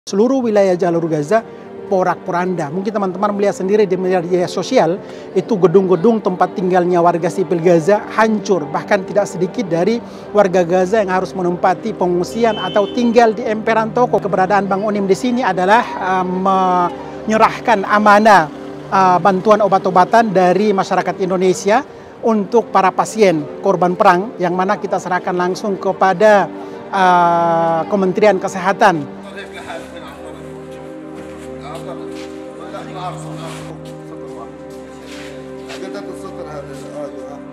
Seluruh wilayah jalur Gaza porak-poranda. Mungkin teman-teman melihat sendiri di media sosial, itu gedung-gedung tempat tinggalnya warga sipil Gaza hancur. Bahkan tidak sedikit dari warga Gaza yang harus menempati pengungsian atau tinggal di emperan toko. Keberadaan Bang Onim di sini adalah menyerahkan amanah bantuan obat-obatan dari masyarakat Indonesia untuk para pasien korban perang, yang mana kita serahkan langsung kepada Kementerian Kesehatan. عدد السطر هذا